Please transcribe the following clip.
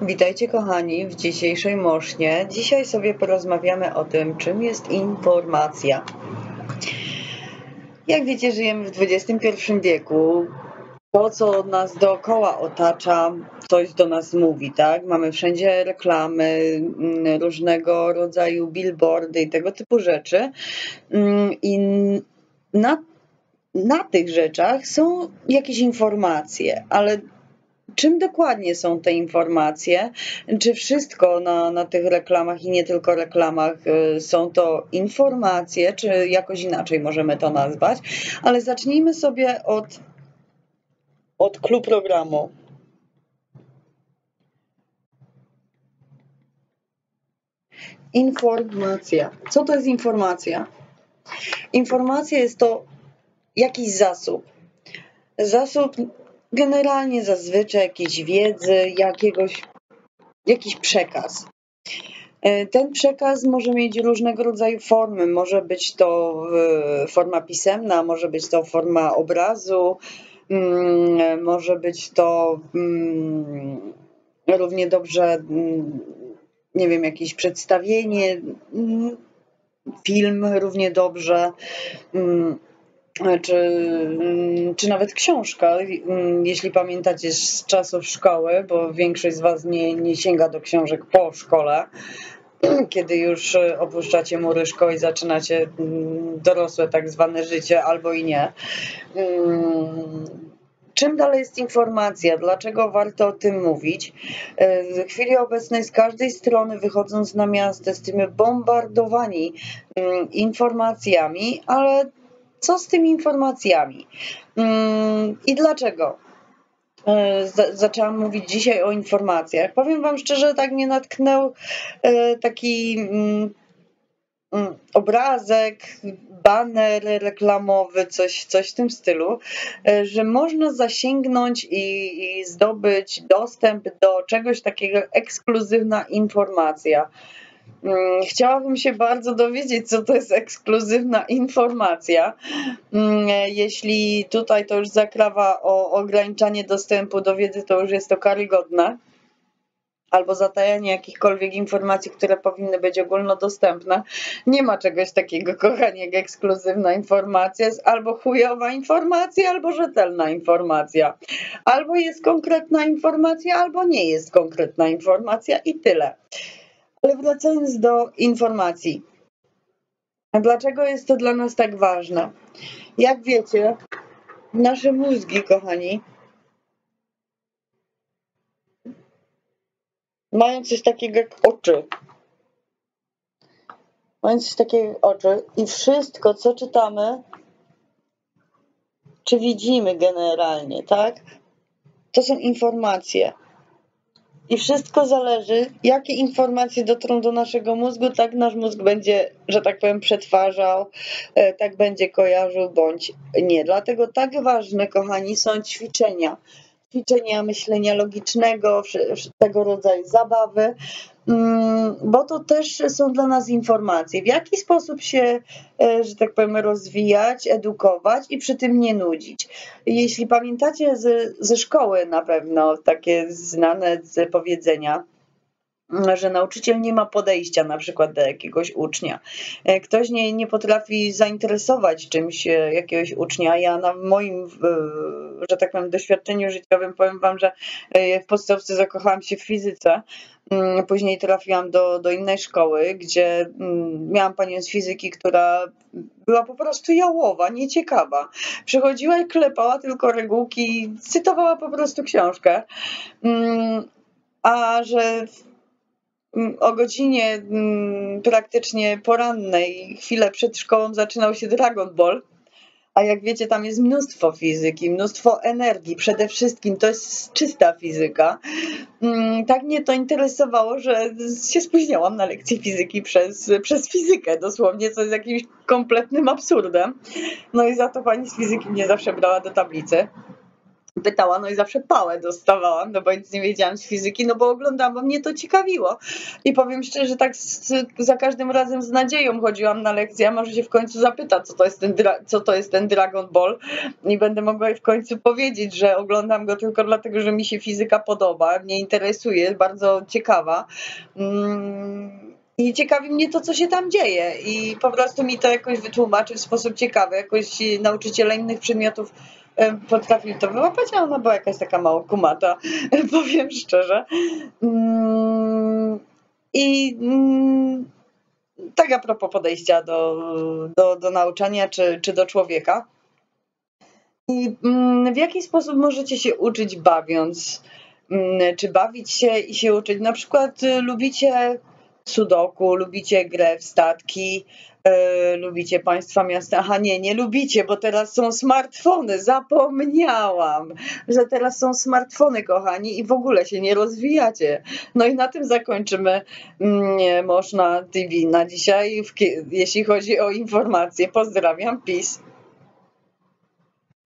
Witajcie kochani w dzisiejszej mosznie. Dzisiaj sobie porozmawiamy o tym, czym jest informacja. Jak wiecie, żyjemy w XXI wieku. To, co nas dookoła otacza, coś do nas mówi, tak? Mamy wszędzie reklamy, różnego rodzaju billboardy i tego typu rzeczy. I na tych rzeczach są jakieś informacje, ale czym dokładnie są te informacje? Czy wszystko na tych reklamach i nie tylko reklamach są to informacje, czy jakoś inaczej możemy to nazwać? Ale zacznijmy sobie od clou programu. Informacja. Co to jest informacja? Informacja jest to jakiś zasób. Zasób generalnie zazwyczaj jakiejś wiedzy, jakiś przekaz. Ten przekaz może mieć różnego rodzaju formy. Może być to forma pisemna, może być to forma obrazu, może być to równie dobrze, nie wiem, jakieś przedstawienie, film równie dobrze, czy nawet książka, jeśli pamiętacie z czasów szkoły, bo większość z Was nie sięga do książek po szkole, kiedy już opuszczacie mury szkoły i zaczynacie dorosłe tak zwane życie, albo i nie. Czym dalej jest informacja? Dlaczego warto o tym mówić? W chwili obecnej z każdej strony, wychodząc na miasto, jesteśmy bombardowani informacjami, ale co z tymi informacjami? I dlaczego? Zaczęłam mówić dzisiaj o informacjach. Powiem Wam szczerze, tak mnie natknął taki obrazek, baner reklamowy, coś w tym stylu, że można zasięgnąć i zdobyć dostęp do czegoś takiego, ekskluzywna informacja. Chciałabym się bardzo dowiedzieć, co to jest ekskluzywna informacja. Jeśli tutaj to już zakrawa o ograniczanie dostępu do wiedzy, to już jest to karygodne. Albo zatajanie jakichkolwiek informacji, które powinny być ogólnodostępne. Nie ma czegoś takiego, kochani, jak ekskluzywna informacja. Jest albo chujowa informacja, albo rzetelna informacja. Albo jest konkretna informacja, albo nie jest konkretna informacja i tyle. Ale wracając do informacji. Dlaczego jest to dla nas tak ważne? Jak wiecie, nasze mózgi, kochani, mają coś takiego jak oczy. Mają coś takiego jak oczy i wszystko, co czytamy, czy widzimy generalnie, tak? To są informacje. I wszystko zależy, jakie informacje dotrą do naszego mózgu, tak nasz mózg będzie, że tak powiem, przetwarzał, tak będzie kojarzył bądź nie. Dlatego tak ważne, kochani, są ćwiczenia myślenia logicznego, tego rodzaju zabawy, bo to też są dla nas informacje. W jaki sposób się, że tak powiem, rozwijać, edukować i przy tym nie nudzić. Jeśli pamiętacie ze szkoły na pewno takie znane powiedzenia, że nauczyciel nie ma podejścia na przykład do jakiegoś ucznia. Ktoś nie potrafi zainteresować czymś jakiegoś ucznia. Ja na moim, że tak powiem, doświadczeniu życiowym powiem Wam, że w podstawce zakochałam się w fizyce. Później trafiłam do innej szkoły, gdzie miałam panią z fizyki, która była po prostu jałowa, nieciekawa. Przychodziła i klepała tylko regułki, cytowała po prostu książkę. A że o godzinie praktycznie porannej, chwilę przed szkołą zaczynał się Dragon Ball, a jak wiecie, tam jest mnóstwo fizyki, mnóstwo energii, przede wszystkim to jest czysta fizyka. Tak mnie to interesowało, że się spóźniałam na lekcję fizyki przez fizykę dosłownie, co jest jakimś kompletnym absurdem. No i za to pani z fizyki mnie zawsze brała do tablicy. pytała, no i zawsze pałę dostawałam, no bo nic nie wiedziałam z fizyki, no bo oglądałam, bo mnie to ciekawiło. I powiem szczerze, tak za każdym razem z nadzieją chodziłam na lekcję, a może się w końcu zapyta, co to jest ten Dragon Ball i będę mogła jej w końcu powiedzieć, że oglądam go tylko dlatego, że mi się fizyka podoba, mnie interesuje, jest bardzo ciekawa. I ciekawi mnie to, co się tam dzieje i po prostu mi to jakoś wytłumaczy w sposób ciekawy, jakoś nauczyciele innych przedmiotów potrafili to wyłapać, a ona była jakaś taka mało kumata, powiem szczerze. I tak a propos podejścia do nauczania czy do człowieka. I w jaki sposób możecie się uczyć bawiąc? Czy bawić się i się uczyć? Na przykład lubicie sudoku, lubicie grę w statki, lubicie państwa miasta. Aha, nie lubicie, bo teraz są smartfony. Zapomniałam, że teraz są smartfony, kochani, i w ogóle się nie rozwijacie. No i na tym zakończymy Można TV na dzisiaj, jeśli chodzi o informacje. Pozdrawiam, peace.